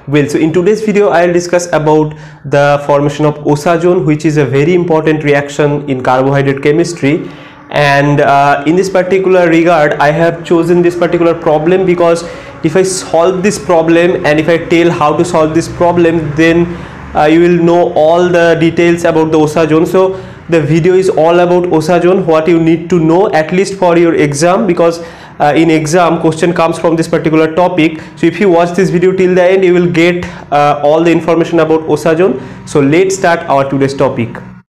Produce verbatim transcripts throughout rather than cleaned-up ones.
Well, so in today's video I'll discuss about the formation of Osazone, which is a very important reaction in carbohydrate chemistry. And uh, in this particular regard I have chosen this particular problem because if I solve this problem and if I tell how to solve this problem, then uh, you will know all the details about the Osazone. So the video is all about Osazone, what you need to know at least for your exam, because uh, in exam question comes from this particular topic. So if you watch this video till the end, you will get uh, all the information about Osazone. So let's start our today's topic.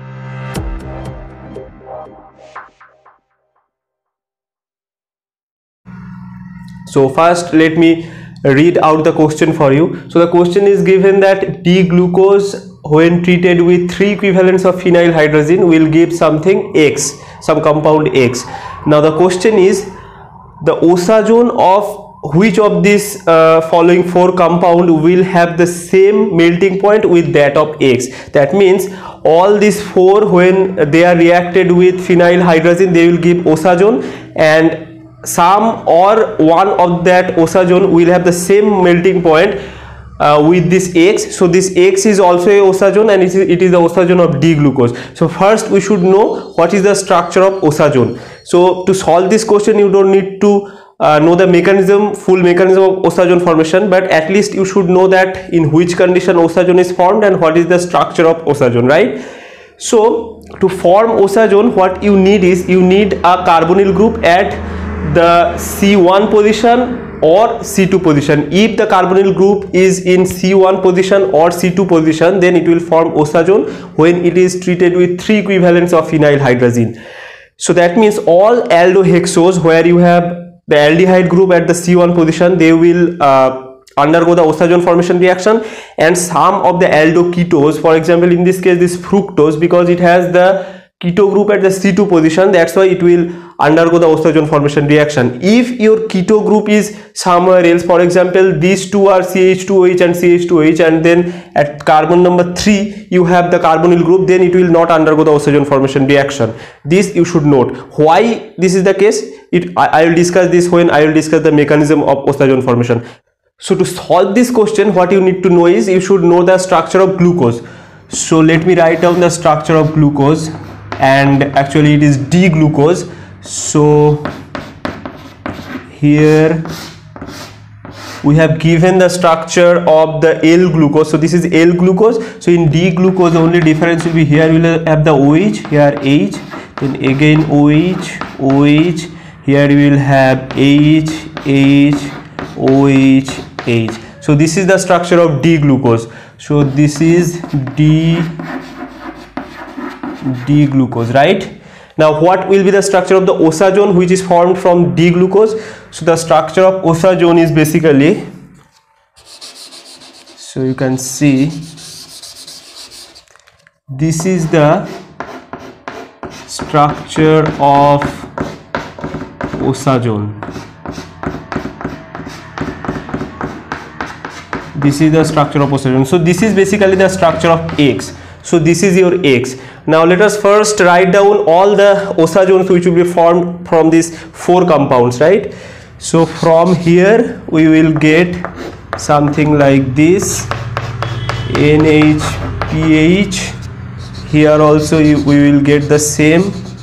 So first let me read out the question for you. So the question is given that D-glucose when treated with three equivalents of phenyl hydrazine will give something X, some compound X. Now the question is the Osazone of which of these uh, following four compound will have the same melting point with that of X. That means all these four, when they are reacted with phenyl hydrazine, they will give Osazone, and some or one of that Osazone will have the same melting point uh, with this X. So this X is also a Osazone, and it is, it is the Osazone of D-glucose. So first we should know what is the structure of Osazone. So to solve this question you don't need to uh, know the mechanism, full mechanism of Osazone formation, but at least you should know that in which condition Osazone is formed and what is the structure of Osazone, right? So to form Osazone, what you need is you need a carbonyl group at the C one position or C two position. If the carbonyl group is in C one position or C two position, then it will form Osazone when it is treated with three equivalents of phenyl hydrazine. So that means all aldohexose where you have the aldehyde group at the C one position, they will uh, undergo the Osazone formation reaction, and some of the aldoketones, for example in this case this fructose, because it has the keto group at the C two position, that's why it will undergo the Osazone formation reaction. If your keto group is somewhere else, for example these two are C H two O H and C H two O H, and then at carbon number three you have the carbonyl group, then it will not undergo the Osazone formation reaction. This you should note. Why this is the case, it I, I will discuss this when I will discuss the mechanism of Osazone formation. So to solve this question, what you need to know is you should know the structure of glucose. So let me write down the structure of glucose, and actually it is D-glucose. So here we have given the structure of the L-glucose. So this is L-glucose. So in D-glucose only difference will be here we will have the OH, here H, then again OH, OH, here we will have H, H, OH, H. So this is the structure of D-glucose. So this is D D-glucose, right? Now what will be the structure of the Osazone which is formed from D-glucose? So the structure of Osazone is basically, so you can see this is the structure of Osazone. This is the structure of Osazone. So this is basically the structure of X. So this is your X. Now let us first write down all the Osazones which will be formed from these four compounds, right? So from here we will get something like this, N H P H. Here also we will get the same,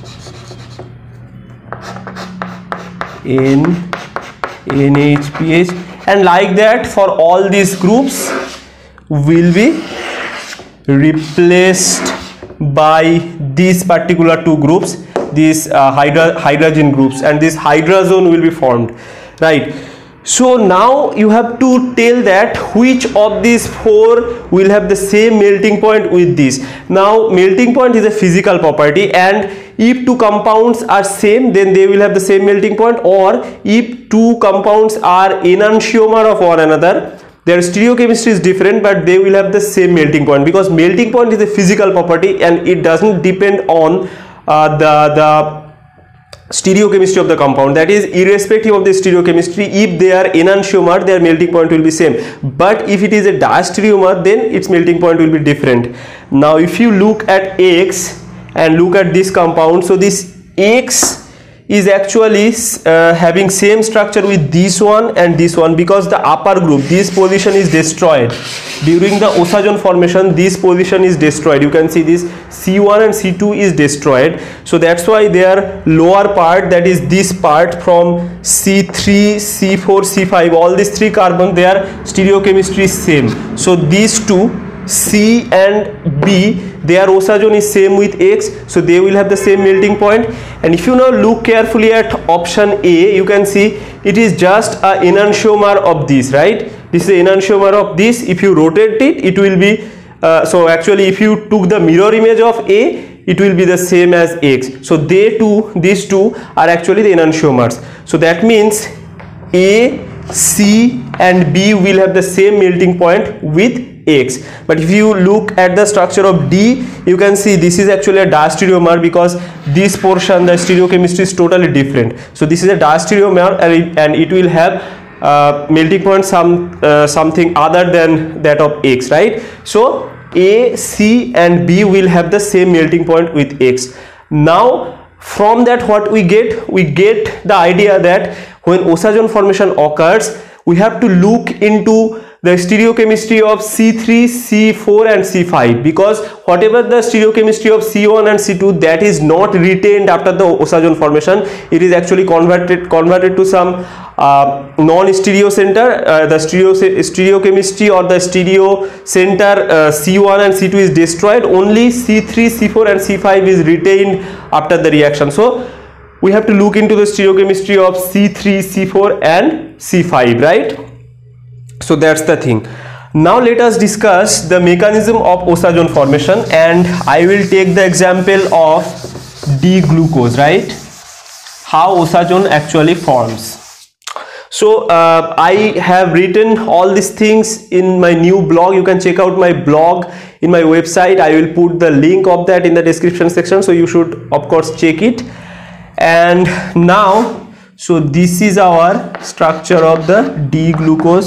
N N H P H, and like that for all these groups will be replaced by these particular two groups, these uh, hydra hydrogen groups, and this hydrazone will be formed, right? So now you have to tell that which of these four will have the same melting point with this. Now melting point is a physical property, and if two compounds are same, then they will have the same melting point, or if two compounds are enantiomer of one another, their stereochemistry is different but they will have the same melting point, because melting point is a physical property and it doesn't depend on uh, the the stereochemistry of the compound. That is, irrespective of the stereochemistry, if they are enantiomer, their melting point will be same, but if it is a diastereomer, then its melting point will be different. Now if you look at X and look at this compound, so this X is actually uh, having same structure with this one and this one, because the upper group, this position is destroyed during the Osazone formation. This position is destroyed. You can see this C one and C two is destroyed, so that's why their lower part, that is this part from C three, C four, C five, all these three carbon, their stereochemistry is same. So these two, C and B, their Osazone is same with X, so they will have the same melting point. And if you now look carefully at option A, you can see it is just a enantiomer of this, right? This is an enantiomer of this. If you rotate it, it will be uh, so actually if you took the mirror image of A, it will be the same as X. So they two, these two are actually the enantiomers. So that means A, C and B will have the same melting point with X. But if you look at the structure of D, you can see this is actually a diastereomer, because this portion, the stereochemistry is totally different. So this is a diastereomer, and it, and it will have uh, melting point some uh, something other than that of X, right? So A, C and B will have the same melting point with X. Now from that, what we get? We get the idea that when Osazone formation occurs, we have to look into the stereochemistry of C three, C four and C five, because whatever the stereochemistry of C one and C two, that is not retained after the Osazone formation. It is actually converted converted to some uh, non-stereo center. Uh, the stereo stereochemistry or the stereo center uh, C one and C two is destroyed. Only C three, C four and C five is retained after the reaction. So we have to look into the stereochemistry of C three, C four and C five, right? So that's the thing. Now let us discuss the mechanism of Osazone formation, and I will take the example of D-glucose, right? How Osazone actually forms. So uh, I have written all these things in my new blog. You can check out my blog in my website. I will put the link of that in the description section, so you should of course check it. And now, so this is our structure of the D-glucose.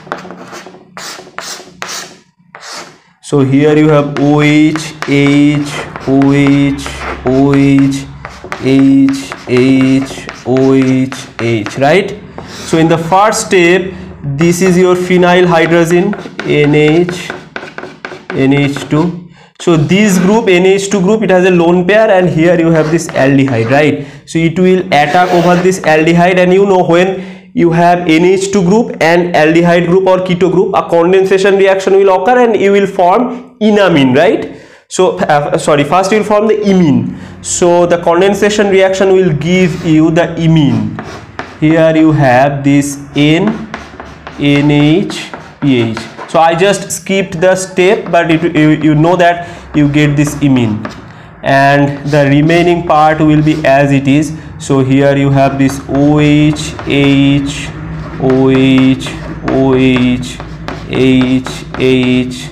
So here you have OH, H, OH, OH, H, H, OH, H, right? So in the first step, this is your phenyl hydrazine, N H, N H two. So this group, N H two group, it has a lone pair, and here you have this aldehyde, right? So it will attack over this aldehyde, and you know when you have N H two group and aldehyde group or keto group, a condensation reaction will occur and you will form enamine, right? So uh, sorry, first you will form the imine. So the condensation reaction will give you the imine. Here you have this N, N H, P H. So I just skipped the step, but it, you, you know that you get this imine, and the remaining part will be as it is. So here you have this OH, H, OH, OH, H, H,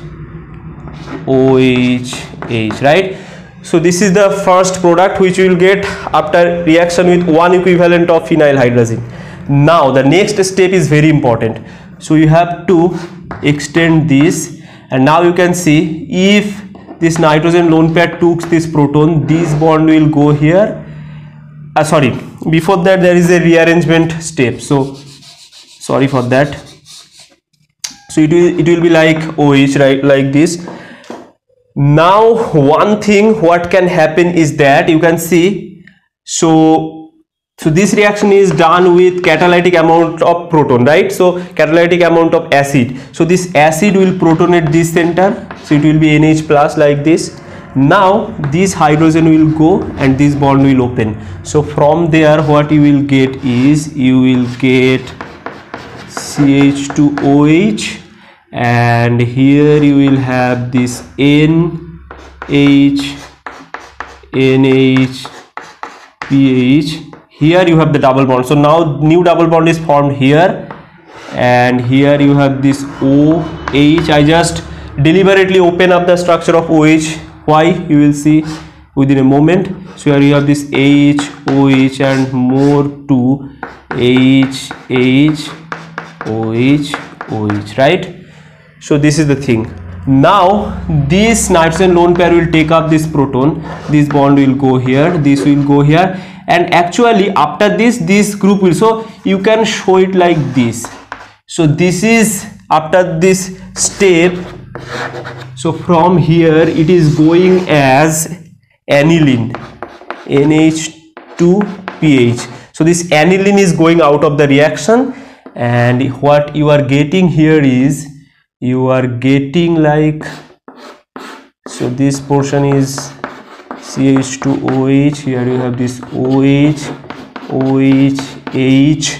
OH, H, right? So this is the first product which you will get after reaction with one equivalent of phenyl hydrazine. Now the next step is very important. So you have to extend this, and now you can see if this nitrogen lone pair took this proton, this bond will go here. Uh, sorry, before that there is a rearrangement step, so sorry for that. So it will it will be like OH, right, like this. Now one thing what can happen is that you can see, so so this reaction is done with catalytic amount of proton, right? So catalytic amount of acid. So this acid will protonate this center, so it will be N H plus like this. Now this hydrogen will go and this bond will open. So from there what you will get is you will get C H two O H, and here you will have this N H, N H, P H. Here you have the double bond. So now new double bond is formed here, and here you have this O H. I just deliberately open up the structure of OH. Why? You will see within a moment. So here you have this H, OH and more to H, H, OH, OH, right? So this is the thing. Now this nitrogen lone pair will take up this proton, this bond will go here, this will go here, and actually after this this group will, so you can show it like this. So this is after this step. So from here it is going as aniline, N H two P H. So this aniline is going out of the reaction, and what you are getting here is you are getting like, so this portion is C H two O H, here you have this OH, OH, H,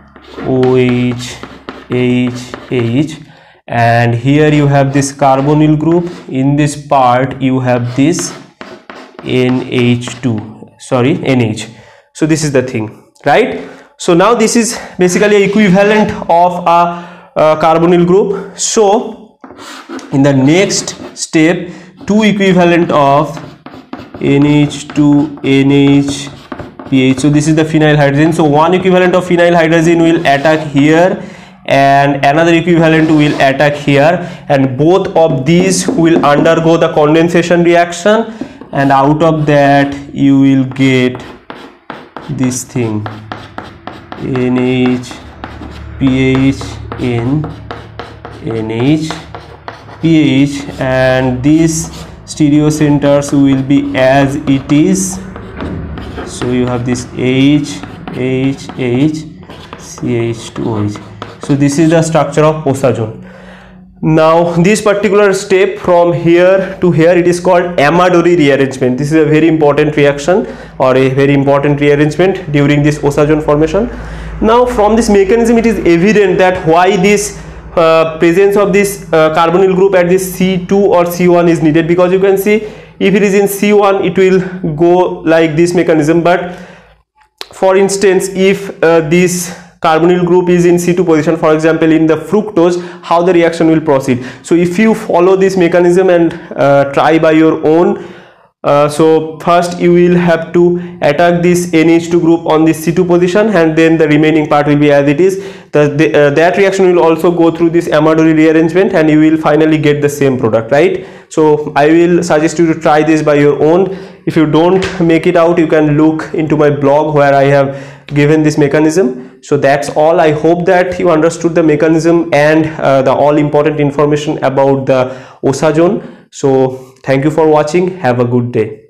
OH, H, H, and here you have this carbonyl group. In this part you have this N H two, sorry, N H. So this is the thing, right? So now this is basically equivalent of a, a carbonyl group. So in the next step, two equivalent of N H two N H P H. So this is the phenyl hydrogen. So one equivalent of phenyl hydrogen will attack here, and another equivalent will attack here, and both of these will undergo the condensation reaction, and out of that you will get this thing, N H P H N N H P H, and these stereo centers will be as it is. So you have this H, H, H, C H two O H. So this is the structure of Osazone. Now this particular step from here to here, it is called Amadori rearrangement. This is a very important reaction or a very important rearrangement during this Osazone formation. Now from this mechanism it is evident that why this uh, presence of this uh, carbonyl group at this C two or C one is needed, because you can see if it is in C one it will go like this mechanism, but for instance if uh, this carbonyl group is in C two position, for example in the fructose, how the reaction will proceed. So if you follow this mechanism and uh, try by your own, uh, so first you will have to attack this N H two group on this C two position, and then the remaining part will be as it is. The, the, uh, that reaction will also go through this Amadori rearrangement, and you will finally get the same product, right? So I will suggest you to try this by your own. If you don't make it out, you can look into my blog where I have given this mechanism. So that's all. I hope that you understood the mechanism and uh, the all important information about the Osazone. So thank you for watching. Have a good day.